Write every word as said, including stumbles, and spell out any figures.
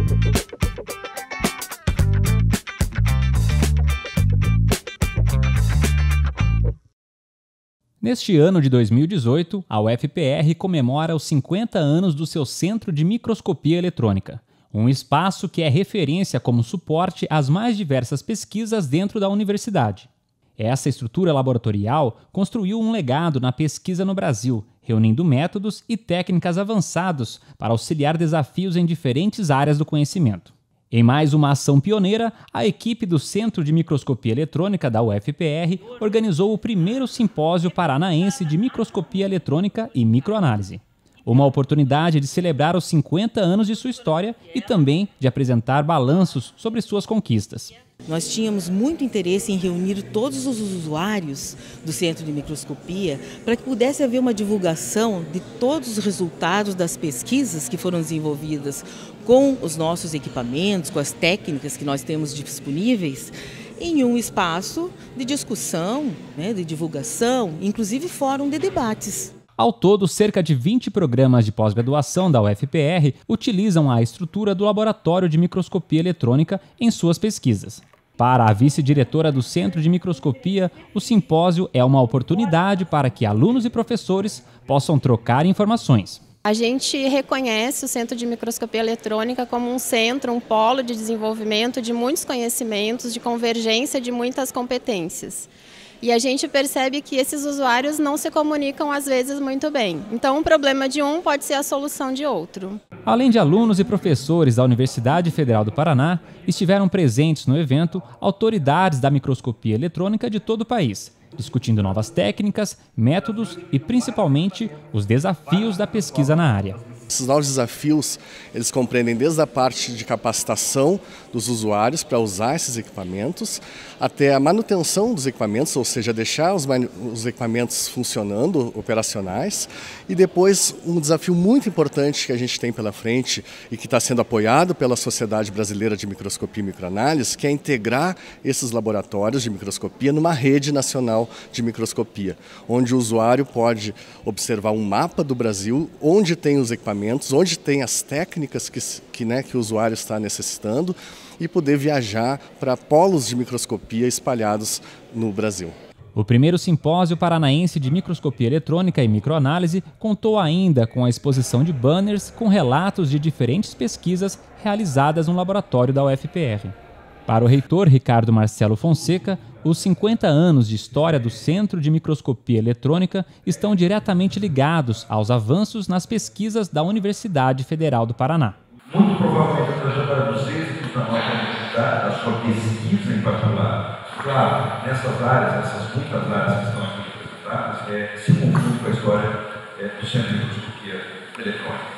Neste ano de dois mil e dezoito, a U F P R comemora os cinquenta anos do seu Centro de Microscopia Eletrônica, um espaço que é referência como suporte às mais diversas pesquisas dentro da universidade. Essa estrutura laboratorial construiu um legado na pesquisa no Brasil, reunindo métodos e técnicas avançados para auxiliar desafios em diferentes áreas do conhecimento. Em mais uma ação pioneira, a equipe do Centro de Microscopia Eletrônica da U F P R organizou o primeiro simpósio paranaense de microscopia eletrônica e microanálise. Uma oportunidade de celebrar os cinquenta anos de sua história e também de apresentar balanços sobre suas conquistas. Nós tínhamos muito interesse em reunir todos os usuários do Centro de Microscopia para que pudesse haver uma divulgação de todos os resultados das pesquisas que foram desenvolvidas com os nossos equipamentos, com as técnicas que nós temos disponíveis, em um espaço de discussão, né, de divulgação, inclusive fórum de debates. Ao todo, cerca de vinte programas de pós-graduação da U F P R utilizam a estrutura do Laboratório de Microscopia Eletrônica em suas pesquisas. Para a vice-diretora do Centro de Microscopia, o simpósio é uma oportunidade para que alunos e professores possam trocar informações. A gente reconhece o Centro de Microscopia Eletrônica como um centro, um polo de desenvolvimento de muitos conhecimentos, de convergência de muitas competências. E a gente percebe que esses usuários não se comunicam às vezes muito bem. Então, um problema de um pode ser a solução de outro. Além de alunos e professores da Universidade Federal do Paraná, estiveram presentes no evento autoridades da microscopia eletrônica de todo o país, discutindo novas técnicas, métodos e, principalmente, os desafios da pesquisa na área. Esses novos desafios, eles compreendem desde a parte de capacitação dos usuários para usar esses equipamentos, até a manutenção dos equipamentos, ou seja, deixar os, os equipamentos funcionando, operacionais, e depois um desafio muito importante que a gente tem pela frente e que está sendo apoiado pela Sociedade Brasileira de Microscopia e Microanálise, que é integrar esses laboratórios de microscopia numa rede nacional de microscopia, onde o usuário pode observar um mapa do Brasil, onde tem os equipamentos, onde tem as técnicas que, que, né, que o usuário está necessitando e poder viajar para polos de microscopia espalhados no Brasil. O primeiro simpósio paranaense de microscopia eletrônica e microanálise contou ainda com a exposição de banners com relatos de diferentes pesquisas realizadas no laboratório da U F P R. Para o reitor Ricardo Marcelo Fonseca, os cinquenta anos de história do Centro de Microscopia Eletrônica estão diretamente ligados aos avanços nas pesquisas da Universidade Federal do Paraná. Muito provavelmente a trajetória dos êxitos da nossa universidade, da sua pesquisa em particular, claro, nessas áreas, nessas muitas áreas que estão aqui representadas, é, se confunde com a história é, do Centro de Microscopia Eletrônica.